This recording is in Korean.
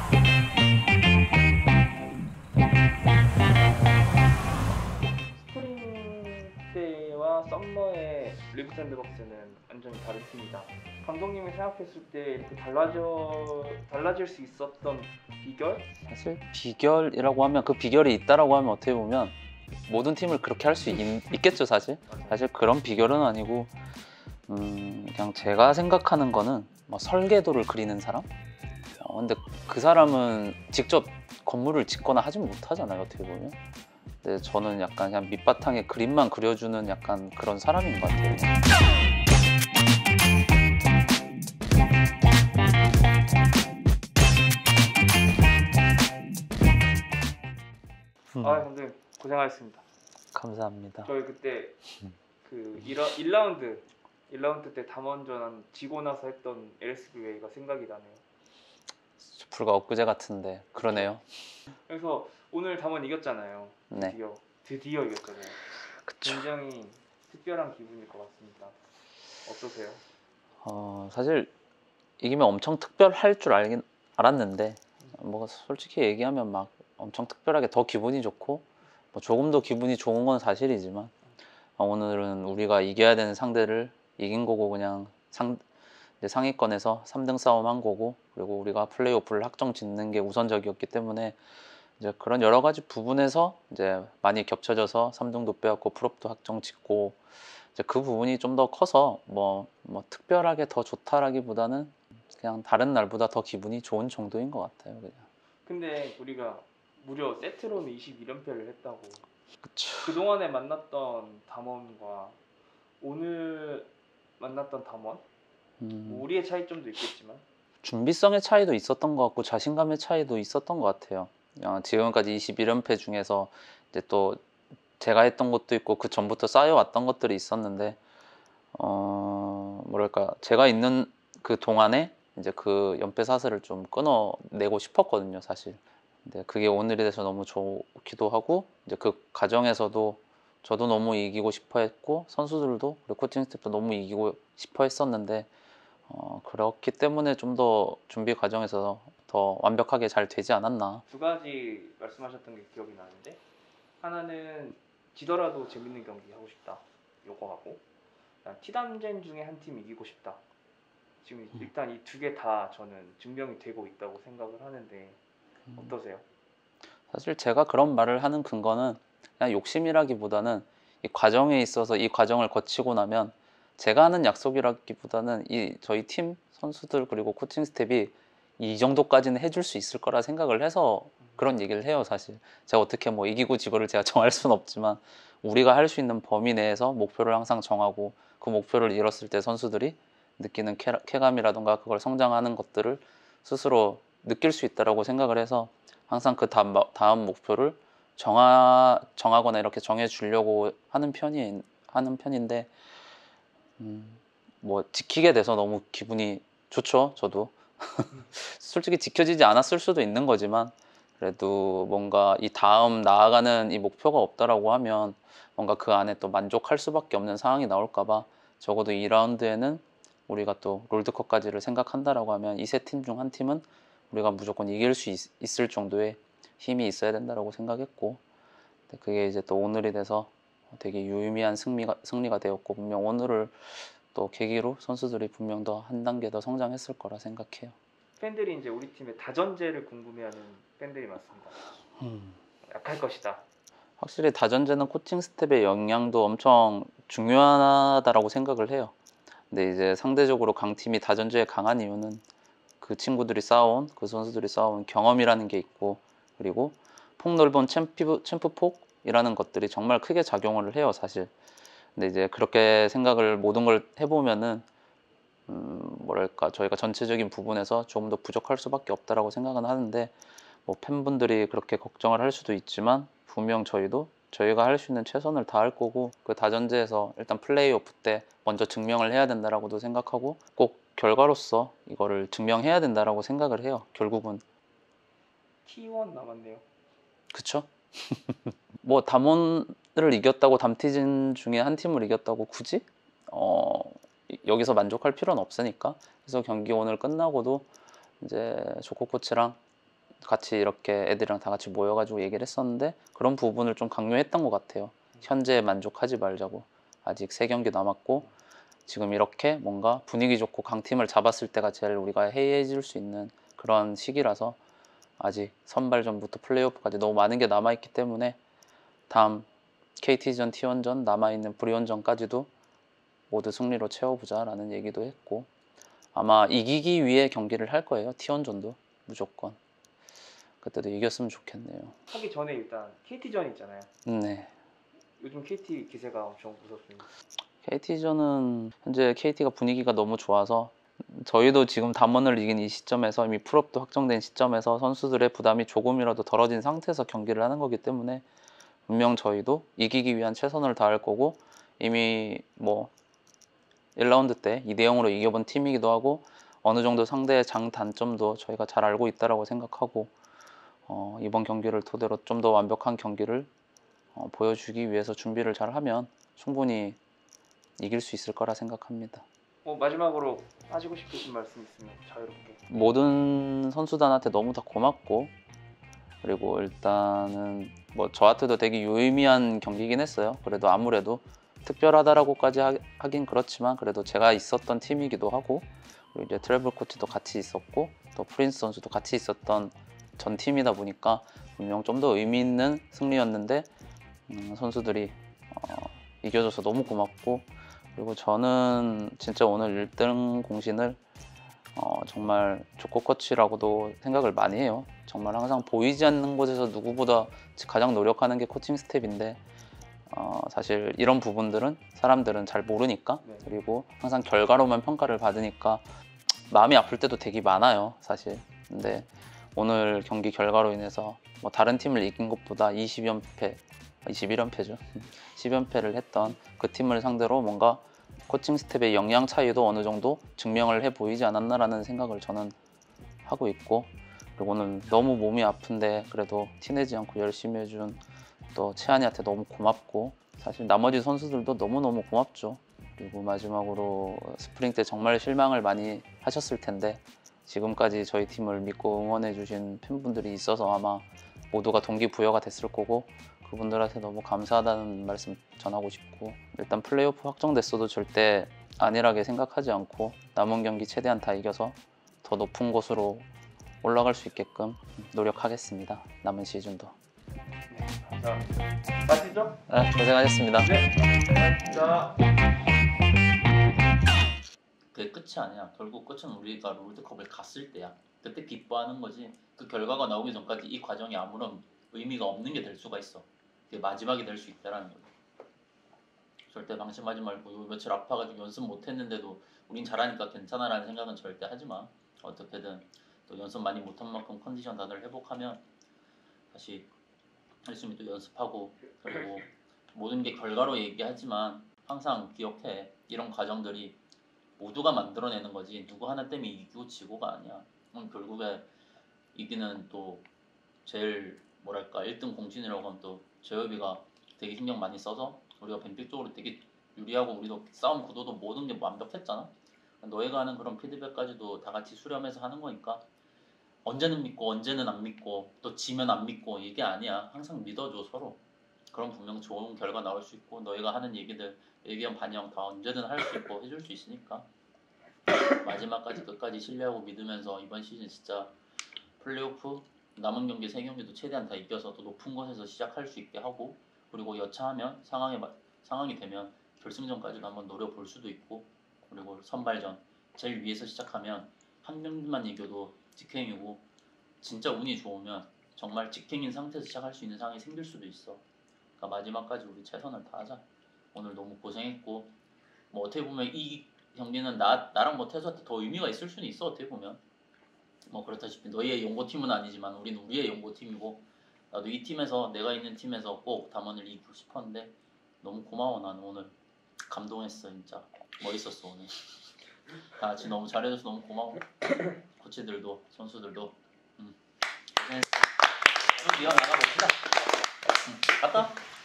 스프링 때와 썸머의 리브 샌드박스는 완전히 다른 팀이다. 감독님이 생각했을 때 이렇게 달라질 수 있었던 비결? 사실 비결이라고 하면 그 비결이 있다라고 하면 어떻게 보면 모든 팀을 그렇게 할 수 있겠죠 사실. 사실 그런 비결은 아니고 그냥 제가 생각하는 거는 뭐 설계도를 그리는 사람? 근데 그 사람은 직접 건물을 짓거나 하진 못하잖아요 어떻게 보면. 근데 저는 약간 그냥 밑바탕에 그림만 그려주는 약간 그런 사람인 것 같아요. 감독님 고생하셨습니다. 감사합니다. 저희 그때 그 1라운드 때 담원전 지고 나서 했던 LSBW가 생각이 나네요. 불과 엊그제 같은데 그러네요. 그래서 오늘 담원 이겼잖아요. 네. 드디어 이겼잖아요. 그쵸. 굉장히 특별한 기분일 것 같습니다. 어떠세요? 사실 이기면 엄청 특별할 줄 알았는데 뭐 솔직히 얘기하면 막 엄청 특별하게 더 기분이 좋고 뭐 조금 더 기분이 좋은 건 사실이지만 오늘은 우리가 이겨야 되는 상대를 이긴 거고 그냥 이제 상위권에서 3등 싸움 한 거고 그리고 우리가 플레이오프를 확정 짓는 게 우선적이었기 때문에 이제 그런 여러 가지 부분에서 이제 많이 겹쳐져서 3등도 빼앗고 프롭도 확정 짓고 이제 그 부분이 좀 더 커서 뭐 특별하게 더 좋다라기보다는 그냥 다른 날보다 더 기분이 좋은 정도인 것 같아요 그냥. 근데 우리가 무려 세트로는 21연패를 했다고. 그쵸. 그동안에 만났던 담원과 오늘 만났던 담원 뭐 우리의 차이점도 있겠지만 준비성의 차이도 있었던 것 같고 자신감의 차이도 있었던 것 같아요. 지금까지 21연패 중에서 이제 또 제가 했던 것도 있고 그 전부터 쌓여왔던 것들이 있었는데 뭐랄까 제가 있는 그 동안에 이제 그 연패 사슬을 좀 끊어내고 싶었거든요 사실. 근데 그게 오늘이 돼서 너무 좋기도 하고 이제 그 과정에서도 저도 너무 이기고 싶어 했고 선수들도 그리고 코칭 스태프도 너무 이기고 싶어 했었는데 그렇기 때문에 좀 더 준비 과정에서 더 완벽하게 잘 되지 않았나. 두 가지 말씀하셨던 게 기억이 나는데 하나는 지더라도 재밌는 경기 하고 싶다 요거 하고 티담젠 중에 한 팀 이기고 싶다. 지금 일단 이 두 개 다 저는 증명이 되고 있다고 생각을 하는데 어떠세요? 사실 제가 그런 말을 하는 근거는 그냥 욕심이라기보다는 이 과정에 있어서 이 과정을 거치고 나면 제가 하는 약속이라기보다는 이 저희 팀 선수들 그리고 코칭 스텝이 이 정도까지는 해줄 수 있을 거라 생각을 해서 그런 얘기를 해요 사실. 제가 어떻게 뭐 이기고 지고를 제가 정할 수는 없지만 우리가 할 수 있는 범위 내에서 목표를 항상 정하고 그 목표를 이뤘을 때 선수들이 느끼는 쾌감이라던가 그걸 성장하는 것들을 스스로 느낄 수 있다라고 생각을 해서 항상 그 다음 목표를 정하거나 이렇게 정해주려고 하는 편인데 뭐 지키게 돼서 너무 기분이 좋죠 저도. 솔직히 지켜지지 않았을 수도 있는 거지만 그래도 뭔가 이 다음 나아가는 이 목표가 없다라고 하면 뭔가 그 안에 또 만족할 수밖에 없는 상황이 나올까봐 적어도 2라운드에는 우리가 또 롤드컵까지를 생각한다라고 하면 이 세 팀 중 한 팀은 우리가 무조건 이길 수 있을 정도의 힘이 있어야 된다라고 생각했고 그게 이제 또 오늘이 돼서 되게 유의미한 승리가 되었고 분명 오늘을 또 계기로 선수들이 분명 더 한 단계 더 성장했을 거라 생각해요. 팬들이 이제 우리 팀의 다전제를 궁금해하는 팬들이 많습니다. 약할 것이다. 확실히 다전제는 코칭 스텝의 영향도 엄청 중요하다라고 생각을 해요. 근데 이제 상대적으로 강팀이 다전제에 강한 이유는 그 친구들이 쌓아온 그 선수들이 쌓아온 경험이라는 게 있고 그리고 폭넓은 챔프폭이라는 것들이 정말 크게 작용을 해요 사실. 근데 이제 그렇게 생각을 모든 걸 해보면은 뭐랄까 저희가 전체적인 부분에서 조금 더 부족할 수밖에 없다라고 생각은 하는데 뭐 팬분들이 그렇게 걱정을 할 수도 있지만 분명 저희가 할 수 있는 최선을 다할 거고 그 다전제에서 일단 플레이오프 때 먼저 증명을 해야 된다라고도 생각하고 꼭 결과로서 이거를 증명해야 된다라고 생각을 해요 결국은. T1 남았네요. 그쵸? 뭐 담원을 이겼다고 담티즌 중에 한 팀을 이겼다고 굳이 여기서 만족할 필요는 없으니까 그래서 경기 오늘 끝나고도 이제 조코 코치랑 같이 이렇게 애들이랑 다 같이 모여가지고 얘기를 했었는데 그런 부분을 좀 강요했던 것 같아요. 현재에 만족하지 말자고. 아직 3경기 남았고 지금 이렇게 뭔가 분위기 좋고 강팀을 잡았을 때가 제일 우리가 해이해질 수 있는 그런 시기라서 아직 선발전부터 플레이오프까지 너무 많은 게 남아있기 때문에 다음 KT전, T1전, 남아있는 브리온전까지도 모두 승리로 채워보자라는 얘기도 했고 아마 이기기 위해 경기를 할 거예요. T1전도 무조건. 그때도 이겼으면 좋겠네요. 하기 전에 일단 KT전 있잖아요. 네. 요즘 KT 기세가 엄청 무섭습니다. KT전은 현재 KT가 분위기가 너무 좋아서 저희도 지금 담원을 이긴 이 시점에서 이미 풀업도 확정된 시점에서 선수들의 부담이 조금이라도 덜어진 상태에서 경기를 하는 거기 때문에 분명 저희도 이기기 위한 최선을 다할 거고 이미 뭐 1라운드 때 2대0으로 이겨본 팀이기도 하고 어느 정도 상대의 장단점도 저희가 잘 알고 있다라고 생각하고 이번 경기를 토대로 좀 더 완벽한 경기를 보여주기 위해서 준비를 잘 하면 충분히 이길 수 있을 거라 생각합니다. 마지막으로 하시고 싶으신 말씀 있으면 자유롭게. 모든 선수단한테 너무 다 고맙고 그리고 일단은 뭐 저한테도 되게 유의미한 경기긴 했어요. 그래도 아무래도 특별하다라고까지 하긴 그렇지만 그래도 제가 있었던 팀이기도 하고 그리고 이제 트래블 코치도 같이 있었고 또 프린스 선수도 같이 있었던 전 팀이다 보니까 분명 좀 더 의미 있는 승리였는데 선수들이 이겨줘서 너무 고맙고 그리고 저는 진짜 오늘 1등 공신을 정말 조코 코치라고도 생각을 많이 해요. 정말 항상 보이지 않는 곳에서 누구보다 가장 노력하는 게 코칭 스텝인데 사실 이런 부분들은 사람들은 잘 모르니까 네. 그리고 항상 결과로만 평가를 받으니까 마음이 아플 때도 되게 많아요 사실. 근데 오늘 경기 결과로 인해서 뭐 다른 팀을 이긴 것보다 21연패죠 10연패를 했던 그 팀을 상대로 뭔가 코칭 스텝의 역량 차이도 어느 정도 증명을 해 보이지 않았나라는 생각을 저는 하고 있고 그리고 오늘 너무 몸이 아픈데 그래도 티내지 않고 열심히 해준 또 채한이한테 너무 고맙고 사실 나머지 선수들도 너무너무 고맙죠. 그리고 마지막으로 스프링 때 정말 실망을 많이 하셨을 텐데 지금까지 저희 팀을 믿고 응원해 주신 팬분들이 있어서 아마 모두가 동기부여가 됐을 거고 그분들한테 너무 감사하다는 말씀 전하고 싶고 일단 플레이오프 확정됐어도 절대 안일하게 생각하지 않고 남은 경기 최대한 다 이겨서 더 높은 곳으로 올라갈 수 있게끔 노력하겠습니다. 남은 시즌도. 네, 감사합니다. 맞시죠? 네, 고생하셨습니다. 네, 감사합니다. 그게 끝이 아니야. 결국 끝은 우리가 롤드컵을 갔을 때야. 그때 기뻐하는 거지. 그 결과가 나오기 전까지 이 과정이 아무런 의미가 없는 게 될 수가 있어. 그게 마지막이 될 수 있다라는 거지. 절대 방심하지 말고 요 며칠 아파가지고 연습 못했는데도 우린 잘하니까 괜찮아라는 생각은 절대 하지 마. 어떻게든 또 연습 많이 못한 만큼 컨디션 다들 회복하면 다시 열심히 또 연습하고 그리고 모든 게 결과로 얘기하지만 항상 기억해. 이런 과정들이 모두가 만들어내는 거지 누구 하나 때문에 이기고 지고가 아니야. 결국에 이기는 또 제일 뭐랄까 1등 공신이라고 하면 또 재엽이가 되게 신경 많이 써서 우리가 뱀픽 쪽으로 되게 유리하고 우리도 싸움 구도도 모든 게 완벽했잖아. 너희가 하는 그런 피드백까지도 다 같이 수렴해서 하는 거니까 언제는 믿고 언제는 안 믿고 또 지면 안 믿고 이게 아니야. 항상 믿어줘 서로. 그럼 분명 좋은 결과 나올 수 있고 너희가 하는 얘기들 의견 반영 다 언제든 할 수 있고 해줄 수 있으니까 마지막까지 끝까지 신뢰하고 믿으면서 이번 시즌 진짜 플레이오프 남은 경기 3경기도 최대한 다 이겨서 또 높은 곳에서 시작할 수 있게 하고 그리고 여차하면 상황이 되면 결승전까지도 한번 노려볼 수도 있고 그리고 선발전 제일 위에서 시작하면 한 경기만 이겨도 직행이고 진짜 운이 좋으면 정말 직행인 상태에서 시작할 수 있는 상황이 생길 수도 있어. 그러니까 마지막까지 우리 최선을 다하자. 오늘 너무 고생했고 뭐 어떻게 보면 이 경기는 나랑 뭐 태수한테 더 의미가 있을 수는 있어. 어떻게 보면 뭐 그렇다시피 너희의 용고팀은 아니지만 우리는 우리의 용고팀이고 나도 이 팀에서 내가 있는 팀에서 꼭 담원을 이기고 싶었는데 너무 고마워. 나는 오늘 감동했어. 진짜 멋있었어. 오늘 다 같이 너무 잘해줘서 너무 고마워. 코치들도 선수들도 고생했어. 좀 이어나가 봅시다. 갔다.